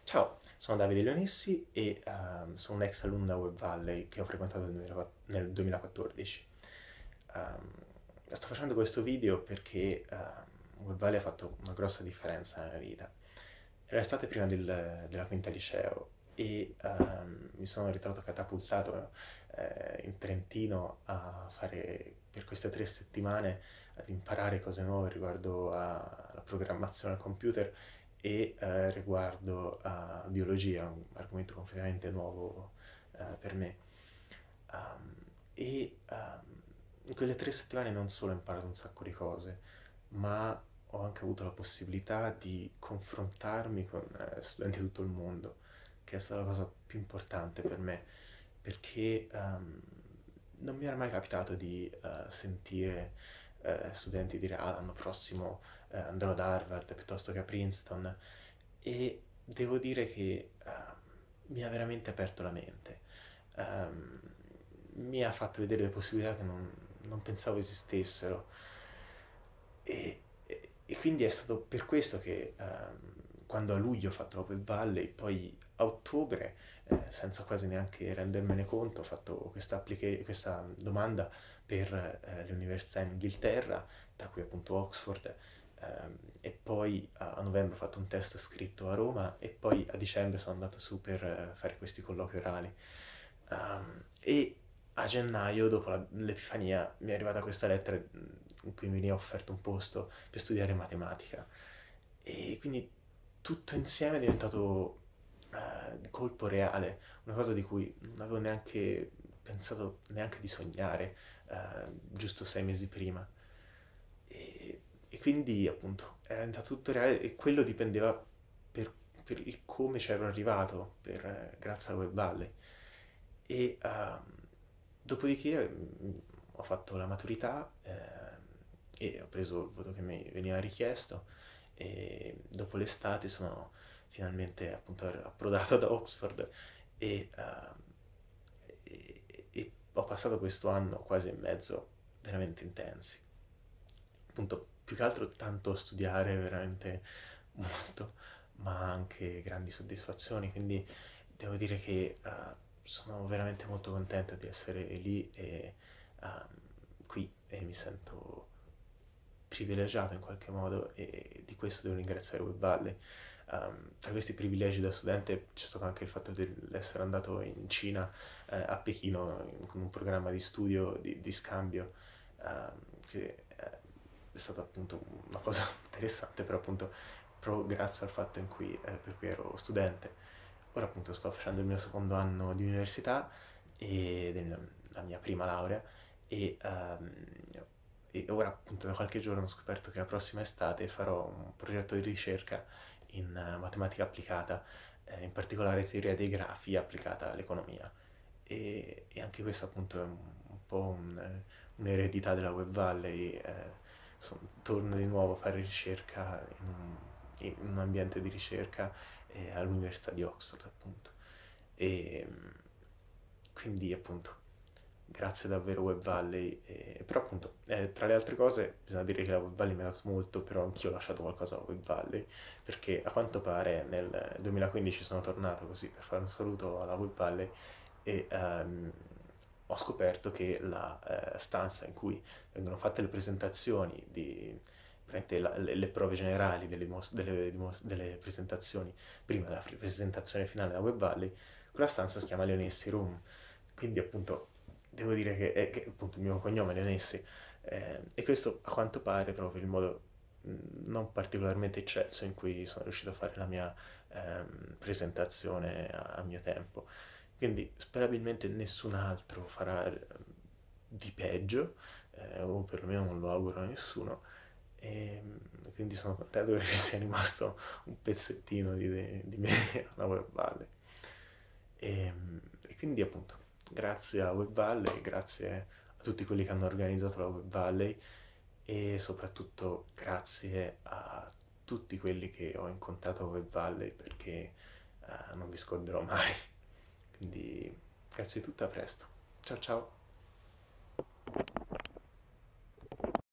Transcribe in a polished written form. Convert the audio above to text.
Ciao, sono Davide Leonessi e sono un ex alunno da Web Valley che ho frequentato nel 2014. Sto facendo questo video perché Web Valley ha fatto una grossa differenza nella mia vita. Era l'estate prima della quinta liceo e mi sono ritrovato catapultato in Trentino a fare per queste 3 settimane ad imparare cose nuove riguardo alla programmazione al computer e riguardo a biologia, un argomento completamente nuovo per me. In quelle 3 settimane non solo ho imparato un sacco di cose, ma ho anche avuto la possibilità di confrontarmi con studenti di tutto il mondo, che è stata la cosa più importante per me, perché non mi era mai capitato di sentire studenti dire ah, l'anno prossimo andrò ad Harvard piuttosto che a Princeton e devo dire che mi ha veramente aperto la mente. Ehm, Mi ha fatto vedere le possibilità che non pensavo esistessero e quindi è stato per questo che quando a luglio ho fatto l'Open Valley, poi a ottobre, senza quasi neanche rendermene conto, ho fatto questa domanda per le università in Inghilterra, tra cui appunto Oxford, e poi a novembre ho fatto un test scritto a Roma e poi a dicembre sono andato su per fare questi colloqui orali. E a gennaio, dopo l'Epifania, mi è arrivata questa lettera in cui mi veniva offerto un posto per studiare matematica. E quindi tutto insieme è diventato di colpo reale, una cosa di cui non avevo neanche pensato neanche di sognare giusto 6 mesi prima. E quindi appunto era diventato tutto reale e quello dipendeva per, per il come c'ero arrivato grazie alla Web Valley. E dopodiché ho fatto la maturità e ho preso il voto che mi veniva richiesto e dopo l'estate sono finalmente appunto approdato ad Oxford e, e ho passato questo anno quasi e mezzo veramente intensi. Appunto, più che altro tanto studiare, veramente molto, ma anche grandi soddisfazioni, quindi devo dire che sono veramente molto contento di essere lì e qui e mi sento privilegiato in qualche modo e di questo devo ringraziare Web Valley. Tra questi privilegi da studente c'è stato anche il fatto di essere andato in Cina, a Pechino, con un programma di studio, di scambio, che è stata appunto una cosa interessante, però appunto proprio grazie al fatto per cui ero studente. Ora appunto sto facendo il mio secondo anno di università e la mia prima laurea e, e ora appunto da qualche giorno ho scoperto che la prossima estate farò un progetto di ricerca in matematica applicata, in particolare teoria dei grafi applicata all'economia. E anche questo appunto è un po' un'eredità della Web Valley. Torno di nuovo a fare ricerca in un ambiente di ricerca all'Università di Oxford appunto. E quindi appunto grazie davvero Web Valley, però appunto tra le altre cose bisogna dire che la Web Valley mi ha dato molto, però anch'io ho lasciato qualcosa a Web Valley, perché a quanto pare nel 2015 sono tornato così per fare un saluto alla Web Valley e ho scoperto che la stanza in cui vengono fatte le presentazioni praticamente le prove generali delle presentazioni prima della presentazione finale da Web Valley, quella stanza si chiama Leonessi Room, quindi appunto devo dire che appunto il mio cognome è Leonessi e questo a quanto pare proprio il modo non particolarmente eccelso in cui sono riuscito a fare la mia presentazione a mio tempo. Quindi sperabilmente nessun altro farà di peggio, o perlomeno non lo auguro a nessuno, e quindi sono contento che sia rimasto un pezzettino di me alla Web Valley. E quindi appunto, grazie a Web Valley, grazie a tutti quelli che hanno organizzato la Web Valley e soprattutto grazie a tutti quelli che ho incontrato a Web Valley perché non vi scorderò mai. Quindi grazie di tutto, a presto. Ciao ciao.